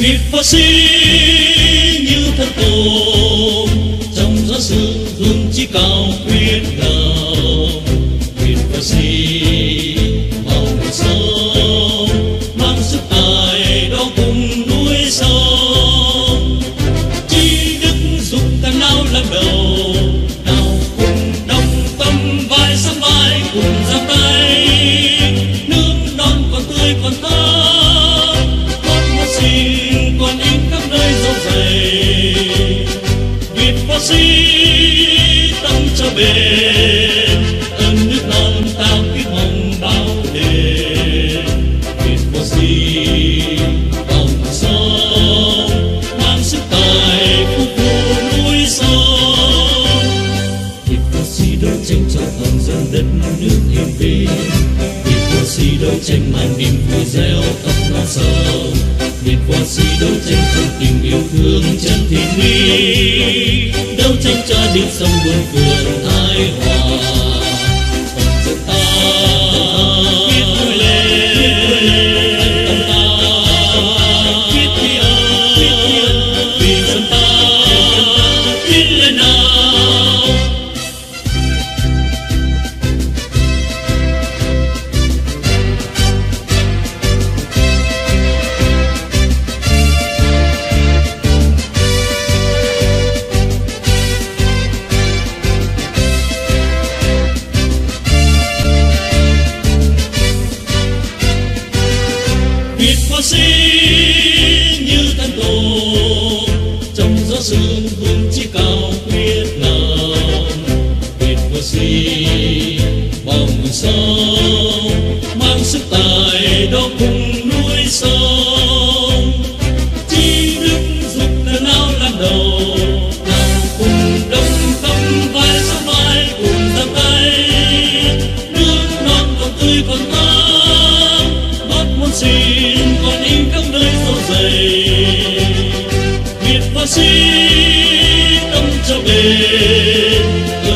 Việt võ sĩ như thân tôm trong gió sương hương chí cao quyết lòng. Việt võ sĩ màu người sông mang sức tài đó cùng núi sông. Chí đức dục càng nào làm đầu, nào cùng đồng tâm vai sắm vai cùng giang tay. Nước non còn tươi còn thơm, con một xin còn in khắp nơi dấu dày. Việt võ sĩ tâm cho bền, ơn nước non ta quyết mong bao đền. Việt võ sĩ lòng sông mang sức tài phục vụ núi sông. Việt võ sĩ đấu tranh cho toàn dân đất nước yên bình. Việt võ sĩ đấu tranh mang niềm vui gieo khắp non sông. Việt võ sĩ đấu tranh trong tình yêu thương chân thiện mỹ, đấu tranh cho đến sông buồn phường thái hòa. Toàn dân ta quyết vui lên, tâm ta quyết thi ơn, vì dân ta quyết lên nào. Việt võ sĩ như thân tôm trong gió sương hương chí cao quyết lòng. Việt võ sĩ bao người sông mang sức tài đó cùng núi sông. Chí đức dục là nào làm đầu, nào cùng đồng tâm vai sắm vai cùng giang tay. Nước non còn tươi còn thơm, gót muôn xin còn in khắp nơi dấu dày. Việt võ sĩ tâm cho bền,